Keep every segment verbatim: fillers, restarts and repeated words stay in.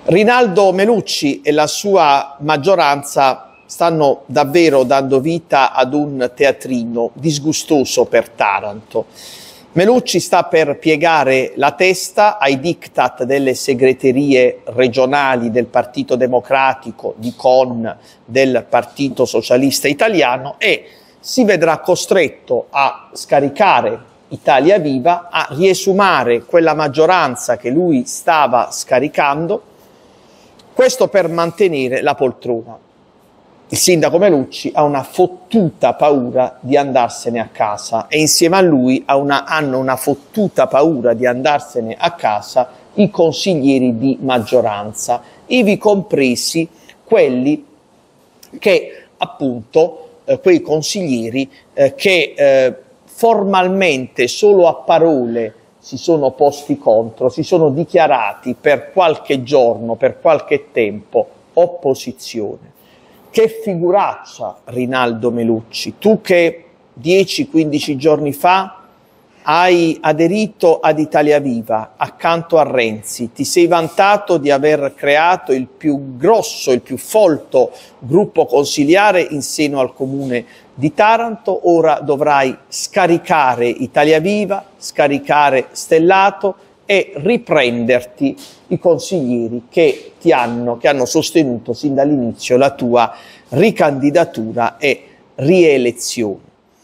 Rinaldo Melucci e la sua maggioranza stanno davvero dando vita ad un teatrino disgustoso per Taranto. Melucci sta per piegare la testa ai diktat delle segreterie regionali del Partito Democratico, di Con, del Partito Socialista Italiano, e si vedrà costretto a scaricare Italia Viva, a riesumare quella maggioranza che lui stava scaricando, questo per mantenere la poltrona. Il sindaco Melucci ha una fottuta paura di andarsene a casa e insieme a lui ha una, hanno una fottuta paura di andarsene a casa i consiglieri di maggioranza, ivi compresi quelli che appunto, eh, quei consiglieri eh, che eh, formalmente solo a parole si sono posti contro, si sono dichiarati per qualche giorno, per qualche tempo, opposizione. Che figuraccia, Rinaldo Melucci, tu che dieci quindici giorni fa hai aderito ad Italia Viva accanto a Renzi, ti sei vantato di aver creato il più grosso, il più folto gruppo consiliare in seno al comune di Taranto. Ora dovrai scaricare Italia Viva, scaricare Stellato e riprenderti i consiglieri che ti hanno, che hanno sostenuto sin dall'inizio la tua ricandidatura e rielezione.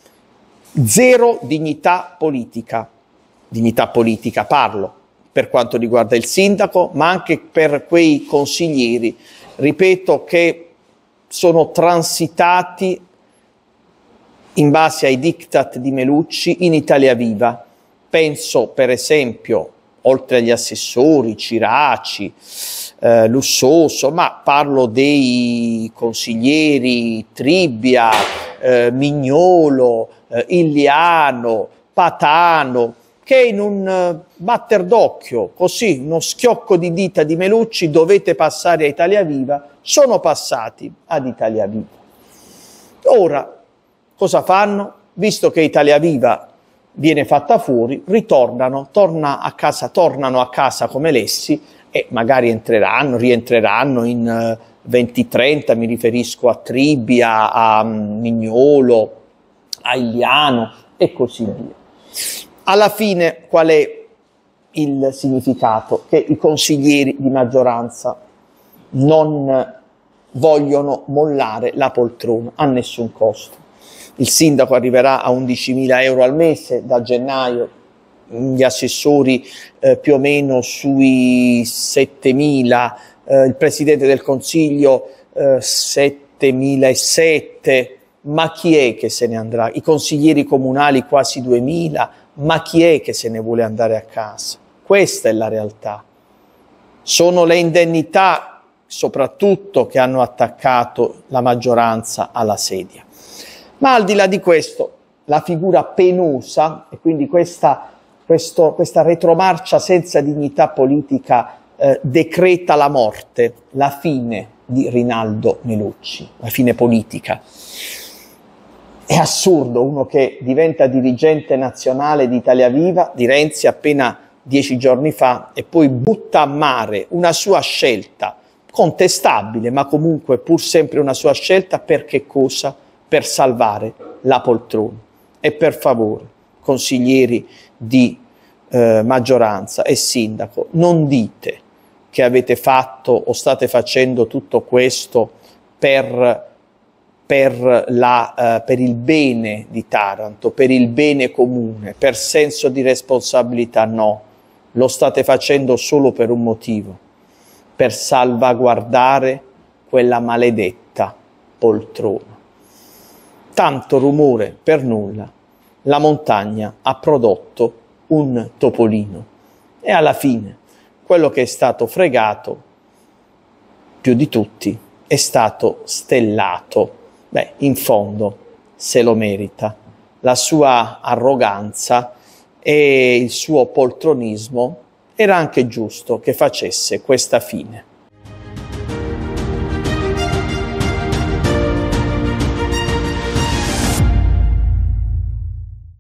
Zero dignità politica, dignità politica parlo per quanto riguarda il sindaco, ma anche per quei consiglieri, ripeto, che sono transitati in base ai diktat di Melucci in Italia Viva. Penso per esempio, oltre agli assessori, Ciraci, eh, Lussoso, ma parlo dei consiglieri Tribbia, eh, Mignolo, eh, Illiano, Patano, che in un uh, batter d'occhio, così, uno schiocco di dita di Melucci, dovete passare a Italia Viva, sono passati ad Italia Viva. Ora, cosa fanno? Visto che Italia Viva viene fatta fuori, ritornano, torna a casa, tornano a casa come lessi e magari entreranno, rientreranno in uh, venti trenta, mi riferisco a Tribbia, a um, Mignolo, a Illiano e così via. Alla fine qual è il significato? Che i consiglieri di maggioranza non vogliono mollare la poltrona a nessun costo. Il sindaco arriverà a undicimila euro al mese da gennaio, gli assessori eh, più o meno sui settemila, eh, il presidente del consiglio eh, settemilasettecento, ma chi è che se ne andrà? I consiglieri comunali quasi duemila, ma chi è che se ne vuole andare a casa? Questa è la realtà. Sono le indennità soprattutto che hanno attaccato la maggioranza alla sedia. Ma al di là di questo, la figura penosa, e quindi questa, questo, questa retromarcia senza dignità politica eh, decreta la morte, la fine di Rinaldo Melucci, la fine politica. È assurdo uno che diventa dirigente nazionale di Italia Viva, di Renzi, appena dieci giorni fa, e poi butta a mare una sua scelta, contestabile, ma comunque pur sempre una sua scelta, per che cosa? Per salvare la poltrona. E per favore, consiglieri di eh, maggioranza e sindaco, non dite che avete fatto o state facendo tutto questo per, per, la, eh, per il bene di Taranto, per il bene comune, per senso di responsabilità. No, lo state facendo solo per un motivo, per salvaguardare quella maledetta poltrona. Tanto rumore per nulla, la montagna ha prodotto un topolino e alla fine quello che è stato fregato più di tutti è stato Stellato. Beh, in fondo se lo merita. La sua arroganza e il suo poltronismo era anche giusto che facesse questa fine.